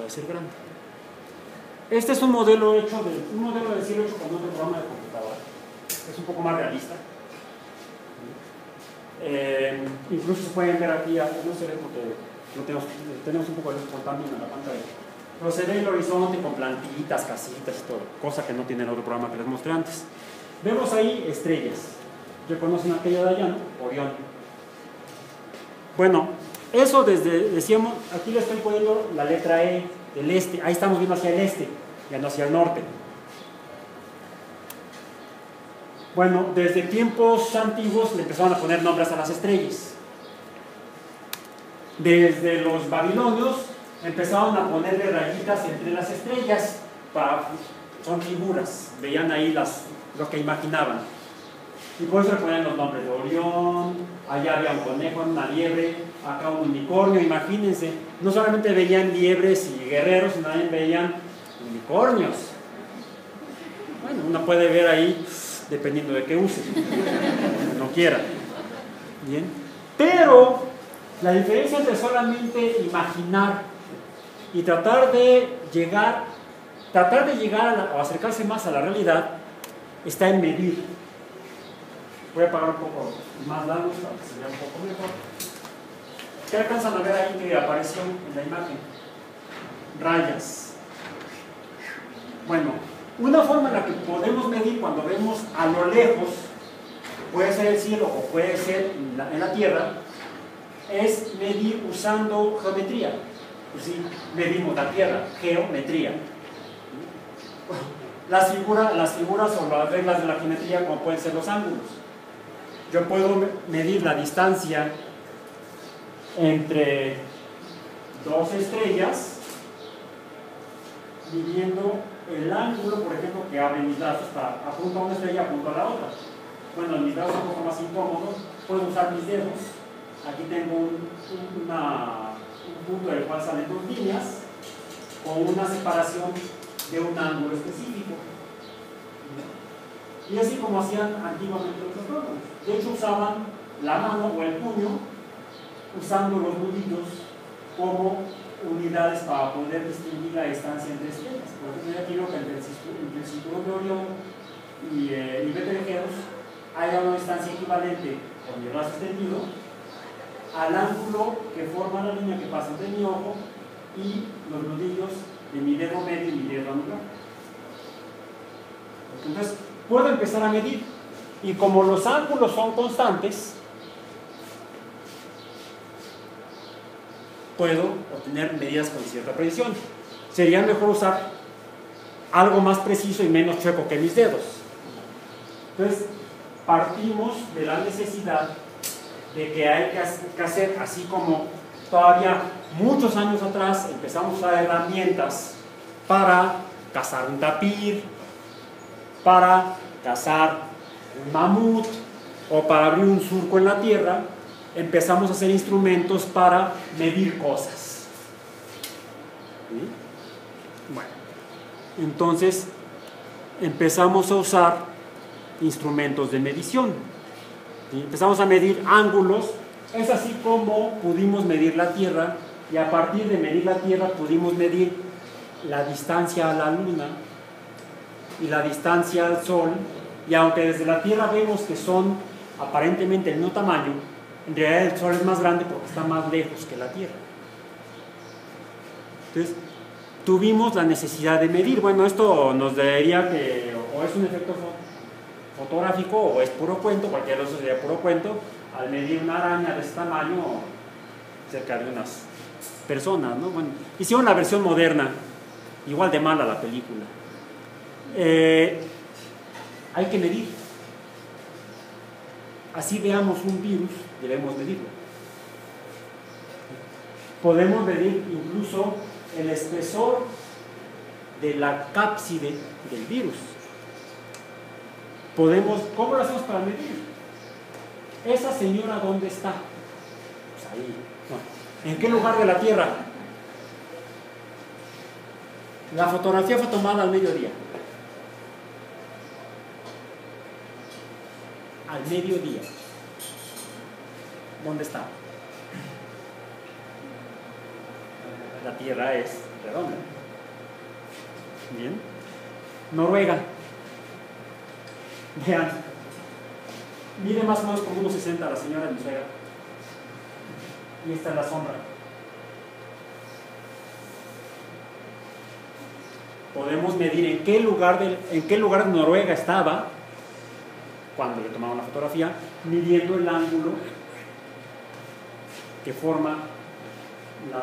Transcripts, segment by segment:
puede ser grande. Este es un modelo del cielo hecho con otro programa de computadora. Es un poco más realista. Incluso se pueden ver aquí, no se ve porque tenemos un poco de luz también en la pantalla. Pero se ve el horizonte con plantitas, casitas y todo, cosa que no tiene el otro programa que les mostré antes. Vemos ahí estrellas. ¿Reconocen aquella de allá, no? Orión. Bueno, eso decíamos, aquí le estoy poniendo la letra E del este. Ahí estamos viendo hacia el este, ya no hacia el norte. Bueno, desde tiempos antiguos le empezaron a poner nombres a las estrellas. Desde los babilonios empezaron a ponerle rayitas entre las estrellas. Son figuras, veían ahí lo que imaginaban. Y por eso le ponían los nombres de Orión, allá había un conejo, una liebre, acá un unicornio, imagínense. No solamente veían liebres y guerreros, sino también veían unicornios. Bueno, uno puede ver ahí, dependiendo de qué use, no quiera. Bien. Pero la diferencia entre solamente imaginar y tratar de llegar o acercarse más a la realidad está en medir. Voy a apagar un poco más la luz para que se vea un poco mejor. ¿Qué alcanzan a ver ahí que apareció en la imagen? Rayas. Bueno, una forma en la que podemos medir cuando vemos a lo lejos, puede ser el cielo o puede ser en la tierra, es medir usando geometría. Pues sí, medimos la tierra, geometría. Las figuras o las reglas de la geometría, como pueden ser los ángulos. Yo puedo medir la distancia entre dos estrellas midiendo el ángulo, por ejemplo, que abren mis brazos. Apunto a una estrella, apunto a la otra. Bueno, mis brazos son un poco más incómodos, puedo usar mis dedos. Aquí tengo un punto del cual salen dos líneas con una separación de un ángulo específico. Y así como hacían antiguamente los astrónomos. De hecho, usaban la mano o el puño, usando los nudillos como unidades para poder distinguir la distancia entre estrellas. Por ejemplo, aquí veo que entre el cinturón de Orión y Betelgeuse hay una distancia equivalente con mi brazo extendido al ángulo que forma la línea que pasa entre mi ojo y los nudillos de mi dedo medio y mi dedo anular. Entonces, puedo empezar a medir, y como los ángulos son constantes, puedo obtener medidas con cierta precisión. Sería mejor usar algo más preciso y menos chueco que mis dedos. Entonces, partimos de la necesidad de que hay que hacer, así como todavía muchos años atrás empezamos a usar herramientas para cazar un tapir, para cazar un mamut o para abrir un surco en la tierra. Empezamos a hacer instrumentos para medir cosas. ¿Sí? Bueno, entonces empezamos a usar instrumentos de medición. ¿Sí? Empezamos a medir ángulos. Es así como pudimos medir la Tierra, y a partir de medir la Tierra pudimos medir la distancia a la Luna y la distancia al Sol. Y aunque desde la Tierra vemos que son aparentemente del mismo tamaño, en realidad el Sol es más grande porque está más lejos que la Tierra. Entonces, tuvimos la necesidad de medir. Bueno, esto nos diría que o es un efecto fotográfico o es puro cuento. Cualquiera de eso sería puro cuento. Al medir una araña de este tamaño cerca de unas personas, ¿no? Bueno, hicieron la versión moderna, igual de mala la película. Hay que medir. Así veamos un virus, debemos medirlo. Podemos medir incluso el espesor de la cápside del virus. ¿Cómo lo hacemos para medir? ¿Esa señora dónde está? Pues ahí. No. ¿En qué lugar de la Tierra? La fotografía fue tomada al mediodía. Al mediodía. ¿Dónde está? La Tierra es redonda. Bien. Noruega. Vean. Mide más o menos como 1,60 la señora de mi suegra. Y esta es la sombra. Podemos medir en qué lugar de Noruega estaba cuando le tomaron la fotografía, midiendo el ángulo que forma la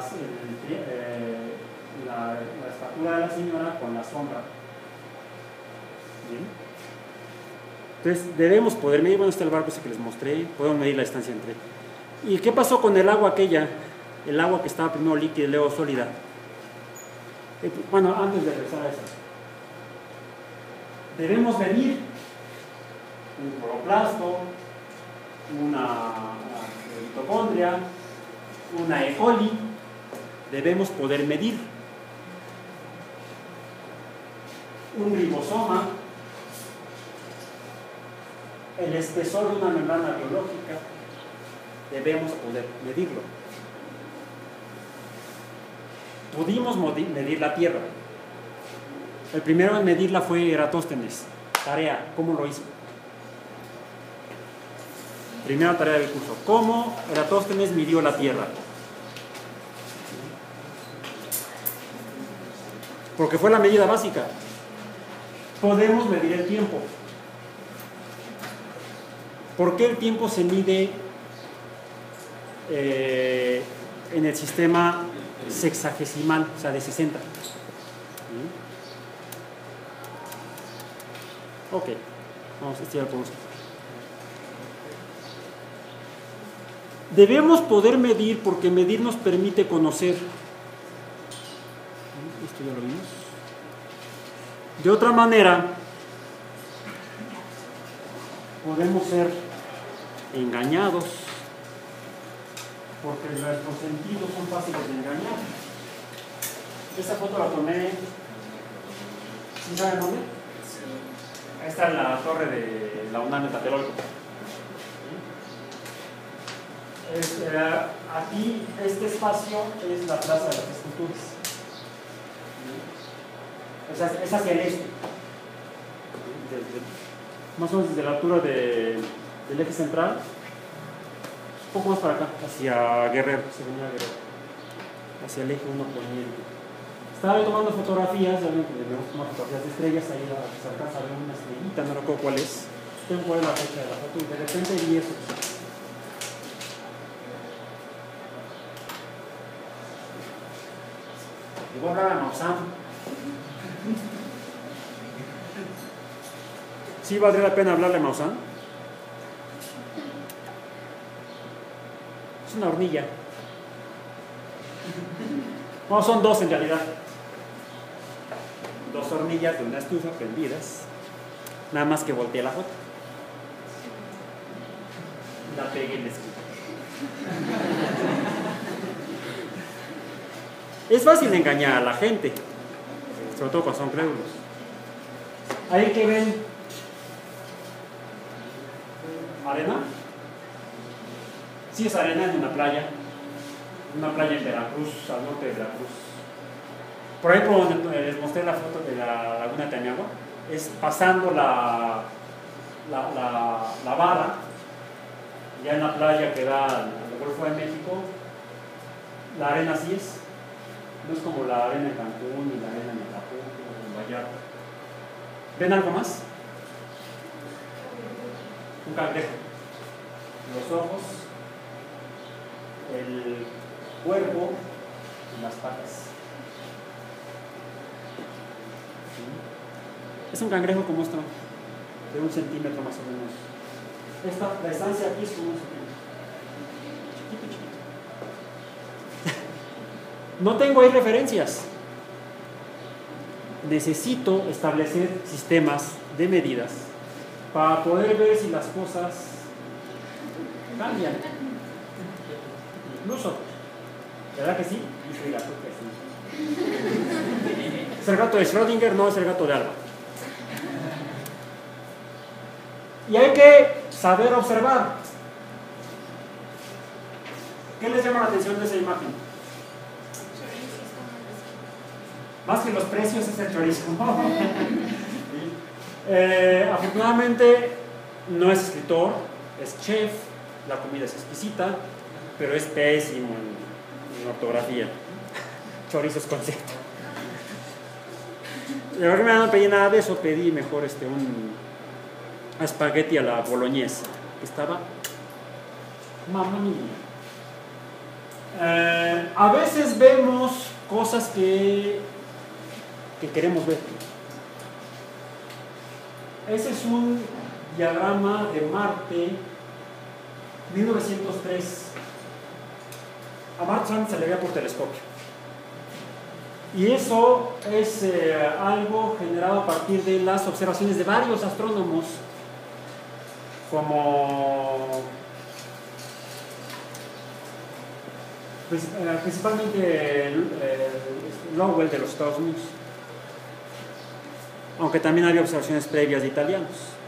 estatura de la señora con la sombra. ¿Bien? Entonces debemos poder medir. Bueno, está el barco ese que les mostré, podemos medir la distancia entre. ¿Y qué pasó con el agua aquella? El agua que estaba primero líquida y luego sólida. Bueno, antes de regresar a eso, debemos medir un cloroplasto, una mitocondria, una E. coli. Debemos poder medir un ribosoma, el espesor de una membrana biológica. Debemos poder medirlo. Pudimos medir la Tierra. El primero en medirla fue Eratóstenes. Tarea, ¿cómo lo hizo? Primera tarea del curso. ¿Cómo Eratóstenes midió la Tierra? Porque fue la medida básica. Podemos medir el tiempo. ¿Por qué el tiempo se mide en el sistema sexagesimal, o sea, de 60? Ok, vamos a estirar por un segundo. Debemos poder medir porque medir nos permite conocer. Esto ya lo vimos. De otra manera, podemos ser engañados porque nuestros sentidos son fáciles de engañar. Esta foto la tomé, ¿sí saben dónde? Ahí está la torre de la UNAM de Tlatelolco. Aquí, este espacio es la Plaza de las Esculturas. Es hacia el este. Más o menos desde la altura del eje central. Un poco más para acá, hacia Guerrero, se venía Guerrero, hacia el eje 1 poniente. Estaba yo tomando fotografías, realmente debemos tomar fotografías de estrellas, ahí se alcanza a ver una estrellita, no recuerdo cuál es. Tengo cuál es la fecha de la foto y de repente vi eso. Y voy a hablar a Maussan. ¿Sí valdría la pena hablarle a Maussan? Es una hornilla. No, son dos en realidad. Dos hornillas de una estufa prendidas. Nada más que volteé la foto. La pegué en la esquina. Es fácil engañar a la gente, sobre todo cuando son crédulos. Ahí que ven arena. Sí, es arena en una playa en Veracruz, al norte de Veracruz. Por ahí por donde les mostré la foto de la laguna de Tamiagua, es pasando la barra, ya en la playa que da al Golfo de México. La arena así es, no es como la arena en Cancún ni la arena en Acapulco o en Vallarta. ¿Ven algo más? Un cangrejo. Los ojos, el cuerpo y las patas. Es un cangrejo como esto, de 1 centímetro más o menos. La distancia aquí es como 1 centímetro. Chiquito, chiquito. No tengo ahí referencias. Necesito establecer sistemas de medidas para poder ver si las cosas cambian. Incluso, ¿verdad que sí? Dice el gato que sí. ¿Es el gato de Schrödinger? No, es el gato de Alba. Y hay que saber observar. ¿Qué les llama la atención de esa imagen? Más que los precios es el chorizo, ¿no? Afortunadamente no es escritor, es chef, la comida es exquisita, pero es pésimo en ortografía. Chorizo es concepto. La verdad que no pedí nada de eso, pedí mejor un espagueti a la boloñesa, que estaba mamma mía. A veces vemos cosas que queremos ver. Ese es un diagrama de Marte 1903. A Marte solamente se le veía por telescopio. Y eso es algo generado a partir de las observaciones de varios astrónomos, como principalmente Lowell de los Estados Unidos, aunque también había observaciones previas de italianos,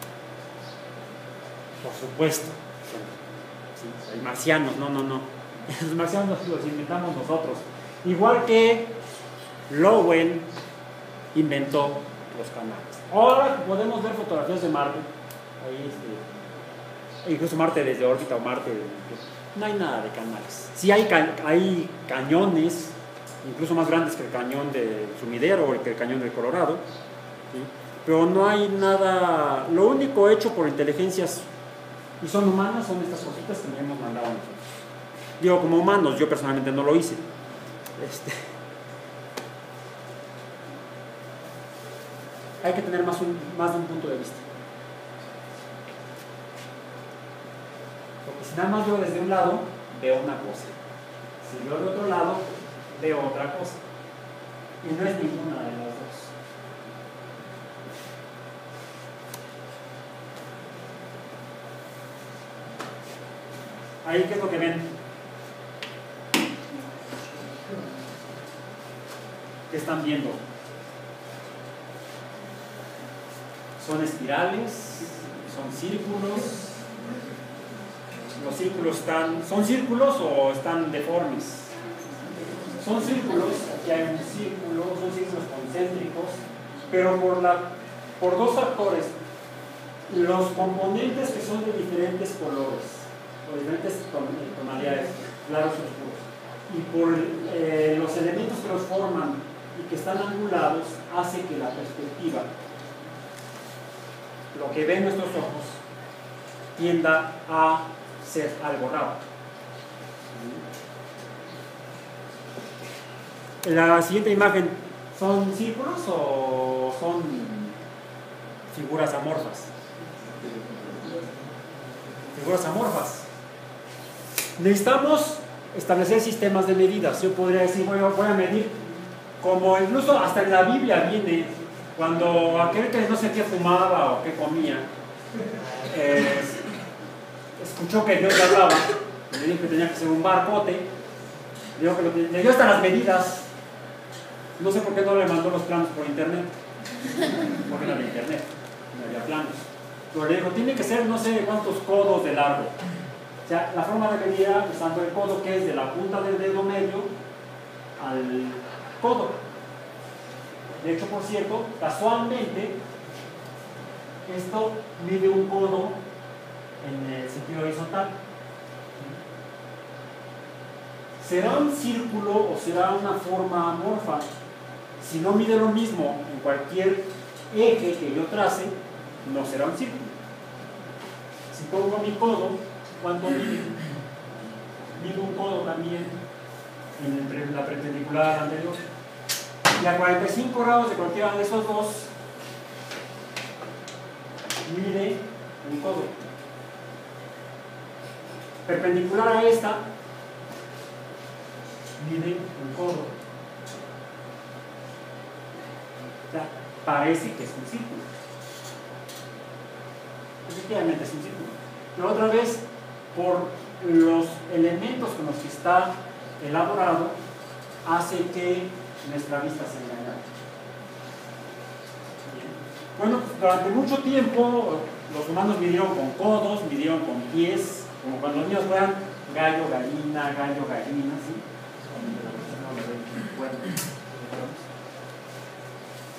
por supuesto. Sí, hay marcianos, no, los marcianos los inventamos nosotros, igual que Lowell inventó los canales. Ahora podemos ver fotografías de Marte, ahí incluso Marte desde órbita o Marte no hay nada de canales. Sí hay cañones, incluso más grandes que el cañón de Sumidero o que el cañón del Colorado, ¿sí? Pero no hay nada. Lo único hecho por inteligencias y son humanas son estas cositas que le hemos mandado a nosotros. Digo, como humanos, yo personalmente no lo hice. Hay que tener más de un punto de vista. Porque si nada más veo desde un lado, veo una cosa. Si veo de otro lado, veo otra cosa. Y no es ninguna de las dos. Ahí, ¿qué es lo que ven? ¿Qué están viendo? ¿Son espirales? ¿Son círculos? ¿Los círculos son círculos o están deformes? Son círculos, aquí hay un círculo, son círculos concéntricos, pero por dos factores. Los componentes que son de diferentes colores, o diferentes tonalidades, claros y oscuros, y por los elementos que los forman y que están angulados, hace que la perspectiva, lo que ven nuestros ojos, tienda a ser algo raro. La siguiente imagen, ¿son círculos o son figuras amorfas? Figuras amorfas. Necesitamos establecer sistemas de medidas. Yo podría decir, voy a medir, como incluso hasta en la Biblia viene, cuando aquel que no sé qué fumaba o qué comía, escuchó que Dios le hablaba, le dijo que tenía que ser un barcote, le dio hasta las medidas. No sé por qué no le mandó los planos por internet, porque no había internet, no había planos. Pero le dijo, tiene que ser no sé cuántos codos de largo. O sea, la forma de medir era usando el codo, que es de la punta del dedo medio al codo. De hecho, por cierto, casualmente, esto mide un codo en el sentido horizontal. ¿Será un círculo o será una forma amorfa? Si no mide lo mismo en cualquier eje que yo trace, no será un círculo. Si pongo mi codo, ¿cuánto mide? Mido un codo también en la perpendicular anterior. Y a 45 grados de cualquiera de esos dos, mide un codo. Perpendicular a esta, mide un codo. O sea, parece que es un círculo. Efectivamente es un círculo. Pero otra vez, por los elementos con los que está elaborado, hace que nuestra vista se engañe. Bueno, durante mucho tiempo los humanos midieron con codos, midieron con pies, como cuando los niños juegan gallo, gallina, ¿sí?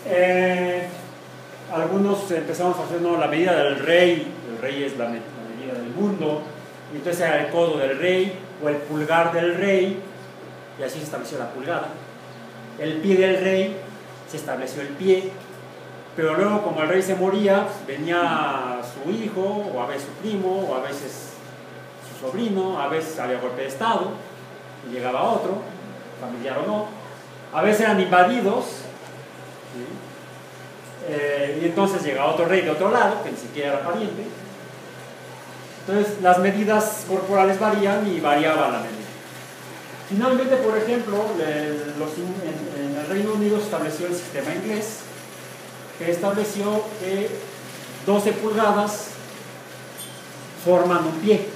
Algunos empezamos a hacer la medida del rey. El rey es la medida del mundo, y entonces era el codo del rey o el pulgar del rey, y así se estableció la pulgada. El pie del rey, se estableció el pie, pero luego como el rey se moría, venía su hijo, o a veces su primo, o a veces su sobrino, a veces había golpe de estado y llegaba otro, familiar o no, a veces eran invadidos, ¿sí? Y entonces llegaba otro rey de otro lado, que ni siquiera era pariente. Entonces las medidas corporales varían y variaba la medida. Finalmente, por ejemplo, en el Reino Unido se estableció el sistema inglés, que estableció que 12 pulgadas forman un pie,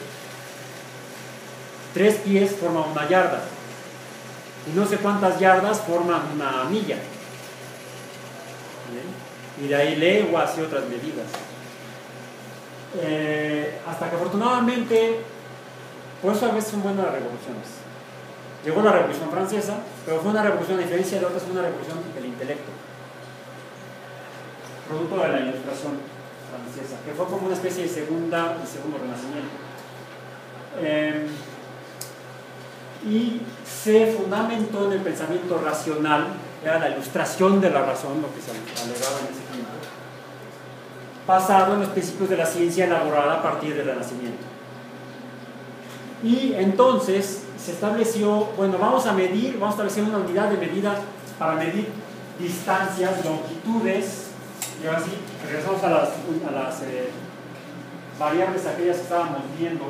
3 pies forman una yarda, y no sé cuántas yardas forman una milla. ¿Bien? Y de ahí leguas y otras medidas. Hasta que afortunadamente, por eso a veces son buenas las revoluciones. Llegó la Revolución Francesa, pero fue una revolución, a diferencia de otras, fue una revolución del intelecto, producto de la Ilustración francesa, que fue como una especie de segundo renacimiento. Y se fundamentó en el pensamiento racional, era la ilustración de la razón, lo que se alegaba en ese tiempo, basado en los principios de la ciencia elaborada a partir del Renacimiento. Y entonces se estableció, bueno, vamos a establecer una unidad de medida para medir distancias, longitudes, y ahora sí, regresamos a las variables aquellas que estábamos viendo.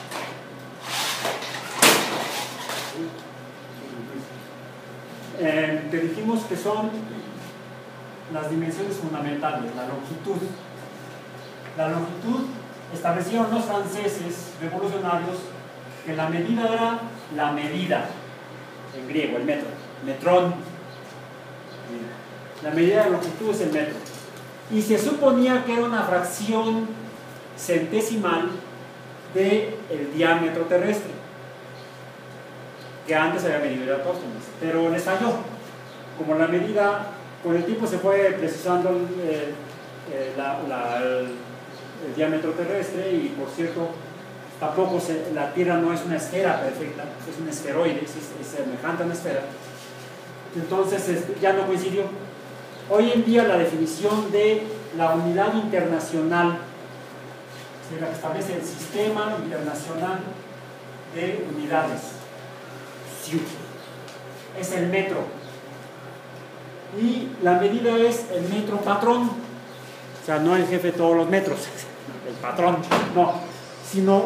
Que dijimos que son las dimensiones fundamentales, la longitud. La longitud, establecieron los franceses revolucionarios que la medida era la medida, en griego, el metro, metrón. La medida de longitud es el metro. Y se suponía que era una fracción centesimal del diámetro terrestre, que antes había medido Eratóstenes, pero les falló. Como la medida, con el tiempo se fue precisando el diámetro terrestre, y por cierto, tampoco la Tierra no es una esfera perfecta, es un esferoide, es semejante a una esfera. Entonces ya no coincidió. Hoy en día la definición de la unidad internacional, es la que establece el Sistema Internacional de Unidades, es el metro, y la medida es el metro patrón, o sea, no el jefe de todos los metros, el patrón, no, sino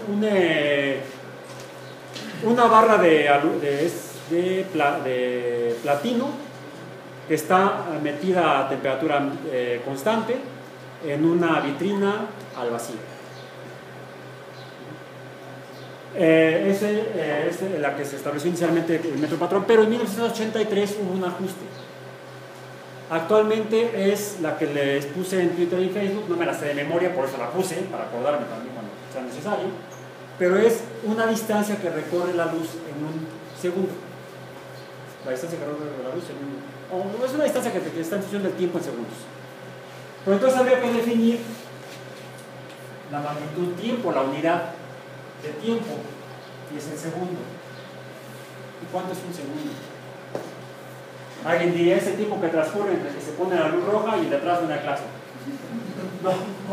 una barra de platino que está metida a temperatura constante en una vitrina al vacío. Es la que se estableció inicialmente el metro patrón, pero en 1983 hubo un ajuste. Actualmente es la que les puse en Twitter y Facebook, no me la sé de memoria, por eso la puse, para acordarme también cuando sea necesario, pero es una distancia que recorre la luz en un segundo. La distancia que recorre la luz es una distancia que está en función del tiempo en segundos. Pero entonces habría que definir la magnitud tiempo, la unidad de tiempo, y es el segundo. ¿Y cuánto es un segundo? Alguien diría, es el tiempo que transcurre entre que se pone la luz roja y detrás de una clase. No,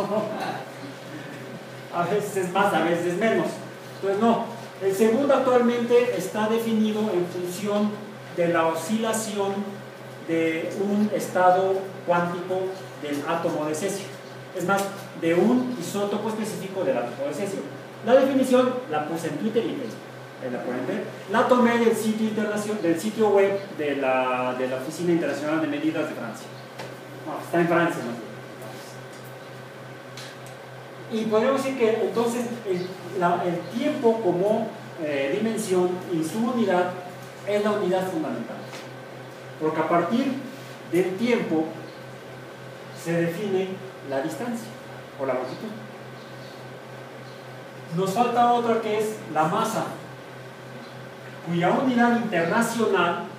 a veces es más, a veces es menos. Entonces no, el segundo actualmente está definido en función de la oscilación de un estado cuántico del átomo de cesio, es más, de un isótopo específico del átomo de cesio. La definición la puse en Twitter y Facebook, ahí la pueden ver. La tomé del sitio web de la Oficina Internacional de Medidas de Francia. No, está en Francia, ¿no? Y podemos decir que entonces el tiempo como dimensión y su unidad es la unidad fundamental, porque a partir del tiempo se define la distancia o la longitud. Nos falta otra, que es la masa, cuya unidad internacional